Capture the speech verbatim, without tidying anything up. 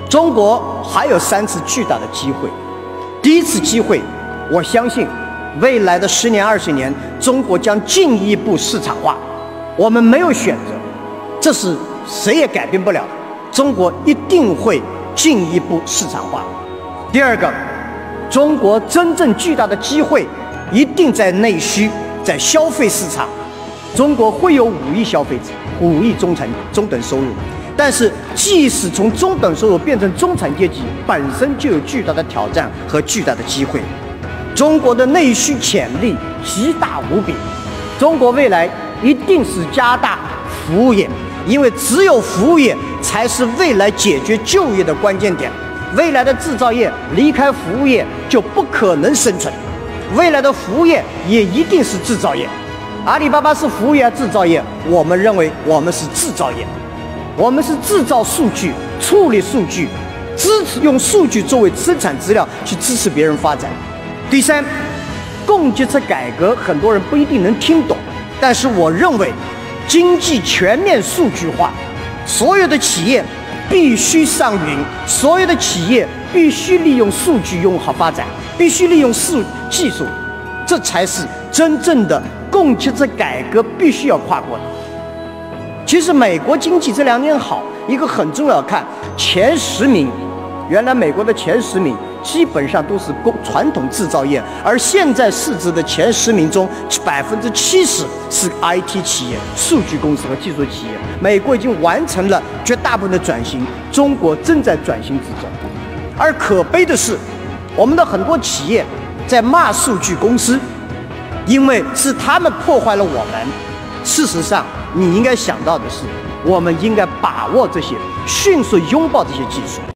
中国还有三次巨大的机会。第一次机会，我相信未来的十年、二十年，中国将进一步市场化。我们没有选择，这是谁也改变不了的。中国一定会进一步市场化。第二个，中国真正巨大的机会一定在内需，在消费市场。中国会有五亿消费者，五亿中产中等收入。但是，即使从中等收入变成中产阶级，本身就有巨大的挑战和巨大的机会。中国的内需潜力极大无比，中国未来一定是加大服务业，因为只有服务业才是未来解决就业的关键点。未来的制造业离开服务业就不可能生存，未来的服务业也一定是制造业。阿里巴巴是服务业、制造业，我们认为我们是制造业。我们是制造数据、处理数据，支持用数据作为生产资料去支持别人发展。第三，供给侧改革，很多人不一定能听懂，但是我认为，经济全面数据化，所有的企业必须上云，所有的企业必须利用数据用好发展，必须利用数技术，这才是真正的供给侧改革必须要跨过的。其实美国经济这两年好，一个很重要看前十名，原来美国的前十名基本上都是工传统制造业，而现在市值的前十名中，百分之七十是 I T 企业、数据公司和技术企业。美国已经完成了绝大部分的转型，中国正在转型之中。而可悲的是，我们的很多企业在骂数据公司，因为是他们破坏了我们。事实上，你应该想到的是，我们应该把握这些，迅速拥抱这些技术。